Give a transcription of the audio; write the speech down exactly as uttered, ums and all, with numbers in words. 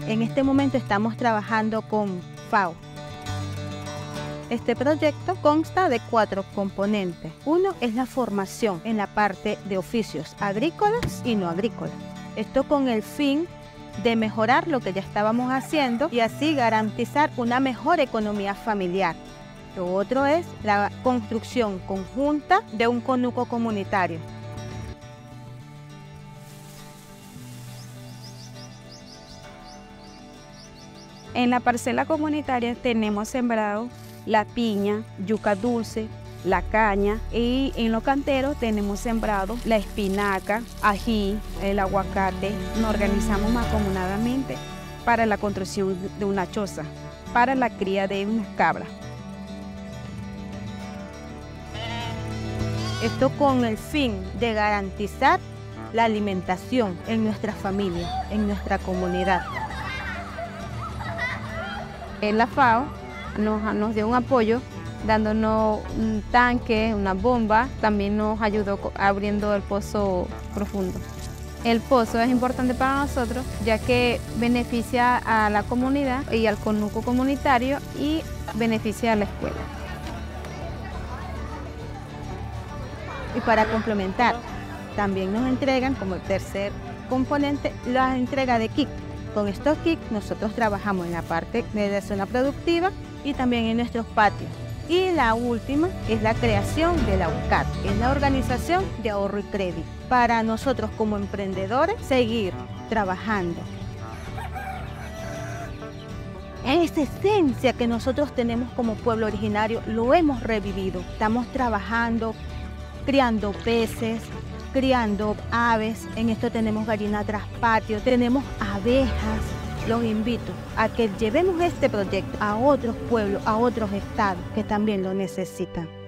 En este momento estamos trabajando con FAO. Este proyecto consta de cuatro componentes. Uno es la formación en la parte de oficios agrícolas y no agrícolas. Esto con el fin de mejorar lo que ya estábamos haciendo y así garantizar una mejor economía familiar. Lo otro es la construcción conjunta de un conuco comunitario. En la parcela comunitaria tenemos sembrado la piña, yuca dulce, la caña, y en los canteros tenemos sembrado la espinaca, ají, el aguacate. Nos organizamos mancomunadamente para la construcción de una choza, para la cría de unas cabras. Esto con el fin de garantizar la alimentación en nuestra familia, en nuestra comunidad. En la FAO nos, nos dio un apoyo dándonos un tanque, una bomba, también nos ayudó abriendo el pozo profundo. El pozo es importante para nosotros ya que beneficia a la comunidad y al conuco comunitario y beneficia a la escuela. Y para complementar, también nos entregan como tercer componente la entrega de kits. Con estos kits nosotros trabajamos en la parte de la zona productiva y también en nuestros patios. Y la última es la creación de la U C A T, es la Organización de Ahorro y Crédito. Para nosotros como emprendedores, seguir trabajando. Esa esencia que nosotros tenemos como pueblo originario, lo hemos revivido. Estamos trabajando, criando peces, criando aves. En esto tenemos gallina tras patio, tenemos abejas. Los invito a que llevemos este proyecto a otros pueblos, a otros estados que también lo necesitan.